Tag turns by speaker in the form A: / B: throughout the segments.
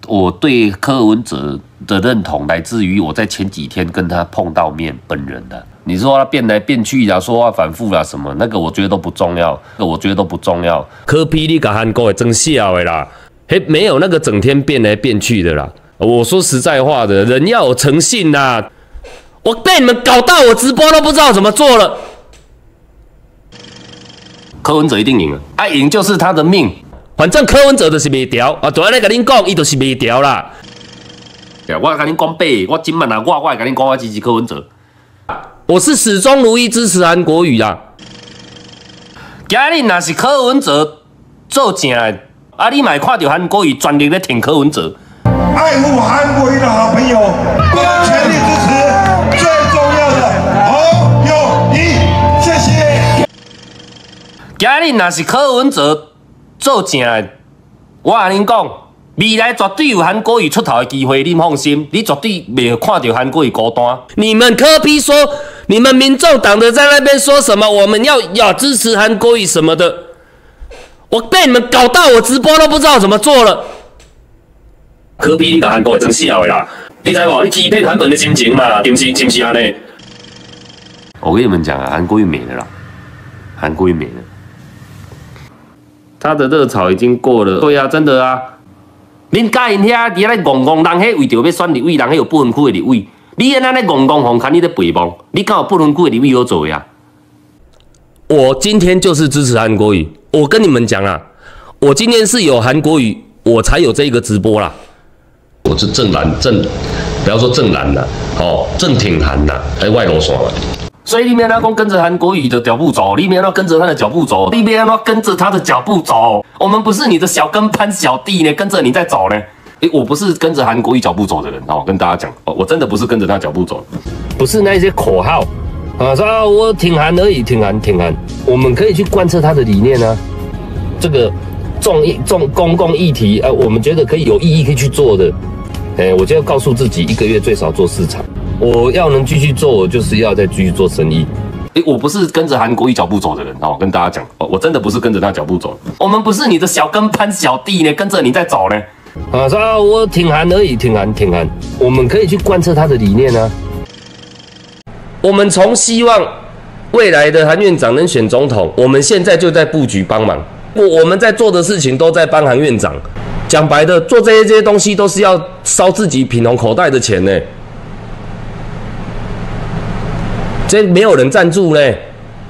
A: 我对柯文哲的认同来自于我在前几天跟他碰到面本人的。你说他变来变去啦，说话反复啦什么，那个我觉得都不重要，柯 P 你把韩国给整笑的啦，没有那个整天变来变去的啦。我说实在话的，人要有诚信啦。我被你们搞到我直播都不知道怎么做了。柯文哲一定赢了，赢就是他的命。反正柯文哲就是袂调啊，就安尼甲恁讲，伊就是袂调啦。我甲恁讲白，我今晚我会甲恁讲，我支持柯文哲。我是始终如一支持韩国瑜啦。今日若是柯文哲做正的，你嘛会看到韩国瑜全力咧挺柯文哲。
B: 爱护韩国瑜的好朋友，全力支持，最重要的侯友宜，谢谢。
A: 今日若是柯文哲做正的，我甲恁讲，未来绝对有韩国瑜出头的机会，恁放心，你绝对袂看到韩国瑜孤单。你们柯 P 说，你们民众党的在那边说什么？我们要支持韩国瑜什么的，我被你们搞到我直播都不知道怎么做了。柯 P 你甲韩国瑜真笑的啦，你知无？你欺骗韩粉的心情嘛，是不是安尼？我跟你们讲啊，韩国瑜没了啦，韩国瑜没了，他的热潮已经过了。对啊，真的啊。恁甲因遐伫咧戆戆，人迄为着要选立委，人迄有不分区的立委，你安尼戆戆红，看你咧背帮，你敢有不分区的立委好做呀？我今天就是支持韩国瑜，我跟你们讲啊，我今天是有韩国瑜，我才有这个直播啦。我是正蓝，不要说正蓝啦，正挺韩啦，外露线啦。所以你们要跟着韩国瑜的脚步走，你们要跟着他的脚步走，你们要跟着他的脚步走。我们不是你的小跟班小弟呢，跟着你在走呢。我不是跟着韩国瑜脚步走的人跟大家讲，我真的不是跟着他脚步走，不是那些口号说我挺韩而已，挺韩。我们可以去贯彻他的理念啊，这个公共议题我们觉得可以有意义可以去做的。我就要告诉自己，1个月最少做4场。我要能继续做，我就是要再继续做生意。我不是跟着韩国瑜脚步走的人跟大家讲，我真的不是跟着他脚步走。我们不是你的小跟班小弟呢，跟着你在走呢。说我挺韩而已，挺韩。我们可以去贯彻他的理念啊。我们从希望未来的韩院长能选总统，我们现在就在布局帮忙。我们在做的事情都在帮韩院长。讲白的，做这些东西都是要烧自己品红口袋的钱呢。这没有人赞助呢。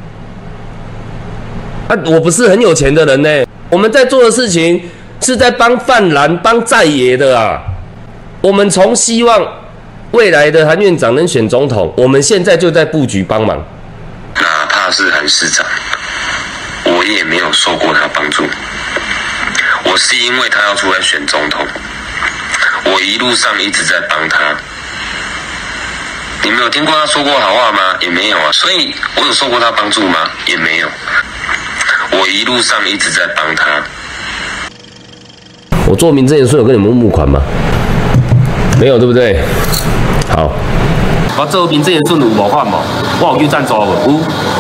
A: 我不是很有钱的人呢。我们在做的事情是在帮泛蓝、帮在野的啊。我们从希望未来的韩院长能选总统，我们现在就在布局帮忙。
C: 哪怕是韩市长，我也没有受过他帮助。我是因为他要出来选总统，我一路上一直在帮他。你们有听过他说过好话吗？也没有啊。所以我有受过他帮助吗？也没有。我一路上一直在帮他。
A: 我做民政言顺有跟你们募款吗？没有，对不对？好，我做民政言顺有募款无？我有去赞助无？有。